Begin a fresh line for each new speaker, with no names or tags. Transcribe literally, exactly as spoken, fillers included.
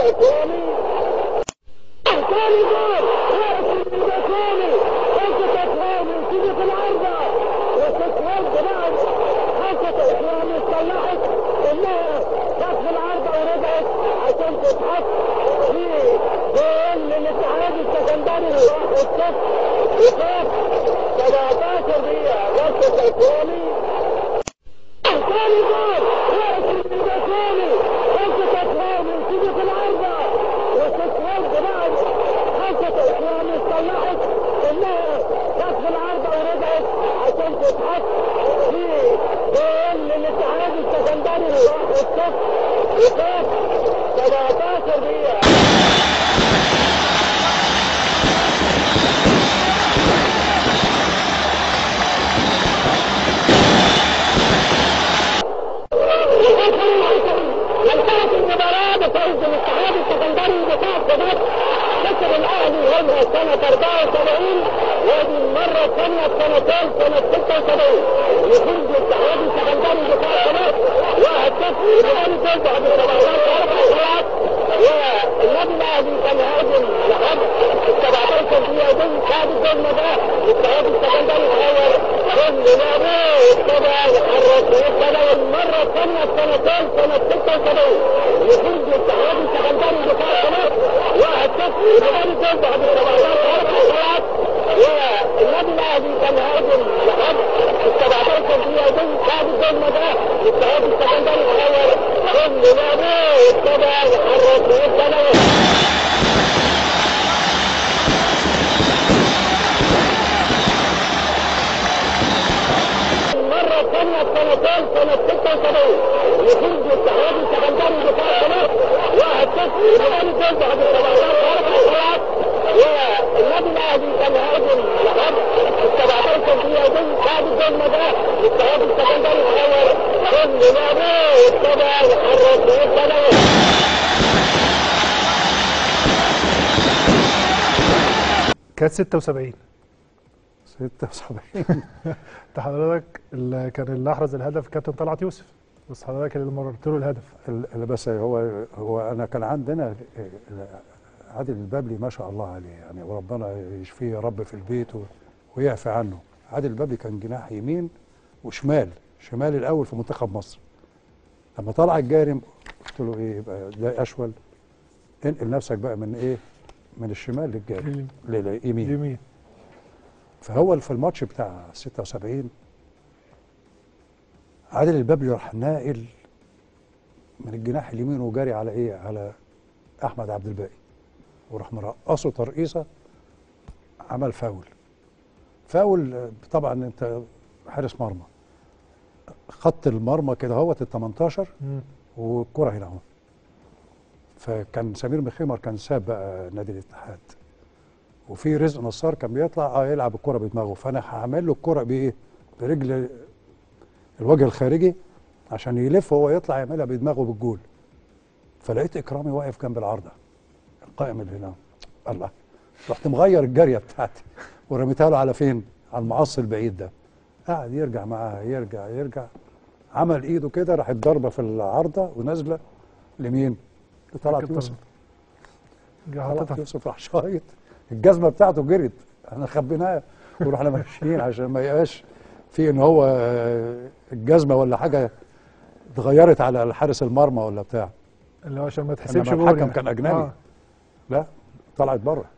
اخواني ثاني جول اخواني خمسة اخواني تيجي في العرضة واستثمار بعد خمسة اخواني صلحت انها جت في العرضة ورجعت عشان تتحط في جول للاتحاد السكندري واحد صفر وفات سبعتاشر دقيقة خمسة اخواني ثاني جول اخواني خمسة اخواني تيجي في العرضة واستثمار بعد خمسة اخواني صلحت انها جت في العرضة ورجعت عشان تتحط في جول للاتحاد السكندري واحد صفر وفات سبعتاشر دقيقة. انتهت المباراة بفوز الاتحاد السكندري بفوز بمصر كسب الاهلي هنا سنة أربعة وسبعين وهذه المرة الثانية سنتين سنة ستة وسبعين يفوز الاتحاد السكندري بفوز بمصر واحد صفر وبعدين تنتهي بالمباراة اربع ساعات والنادي الاهلي كان هاجم لحد السبعتاشر دقيقة دي بعد الجول ده الاتحاد السكندري غير كل لعبه وابتدى يحرك وابتدى المرة الثانية سنتين سنة ستة وسبعين يفوز الاتحاد السكندري بفوز بمصر واحد صفر وبعدين تنتهي بالمباراة اربع ساعات والنادي الاهلي كان هاجم لحد السبعتاشر دقيقة دي بعد الجول ده الاتحاد السكندري غير كل لعبه وابتدى يحرك وابتدى المرة الثانية سنتين سنة ستة وسبعين يفوز الاتحاد السكندري بفوز بمصر واحد صفر وبعدين تنتهي بالمباراة اربع ساعات والنادي الاهلي كان هاجم لحد السبعتاشر دقيقة دي بعد الجول ده الاتحاد السكندري غير كل لعبه وابتدى يحرك وابتدى
كانت ستة وسبعين
ستة وسبعين
انت حضرتك اللي كان اللي احرز الهدف كابتن طلعت يوسف، بس حضرتك اللي مررت له الهدف.
اللي بس هو هو انا كان عندنا عادل البابلي ما شاء الله عليه يعني، وربنا يشفيه يا رب في البيت ويعفي عنه. عادل البابلي كان جناح يمين وشمال، شمال الاول في منتخب مصر. لما طلع الجارم قلت له ايه يبقى ده اشول، انقل نفسك بقى من ايه من الشمال للجارم لليمين
يمين.
فهو في الماتش بتاع ستة وسبعين عادل البابلي راح ناقل من الجناح اليمين وجاري على ايه على احمد عبد الباقي، وراح مرقصه ترقيصه، عمل فاول. فاول طبعا انت حارس مرمى، خط المرمى كده اهوت ال تمنتاشر والكره هنا اهو. فكان سمير مخيمر كان ساب بقى نادي الاتحاد، وفي رزق نصار كان بيطلع اه يلعب الكره بدماغه، فانا هعمل له الكره بايه؟ برجل الوجه الخارجي عشان يلف وهو يطلع يعملها بدماغه بالجول. فلقيت اكرامي واقف جنب العارضه القائم اللي هنا، الله، رحت مغير الجاريه بتاعتي ورميتها له على فين؟ على المعص البعيد ده. قعد يرجع معاها يرجع يرجع، عمل ايده كده راحت ضربه في العارضه ونازله لمين؟ لطلعت يوسف. طلعت يوسف راح شايط الجزمه بتاعته جرت، احنا خبيناها ورحنا ماشيين عشان ما يبقاش في ان هو الجزمه ولا حاجه اتغيرت على حارس المرمى ولا بتاع،
اللي هو عشان ما تحسبش جول.
الحكم كان اجنبي. آه. لا طلعت بره.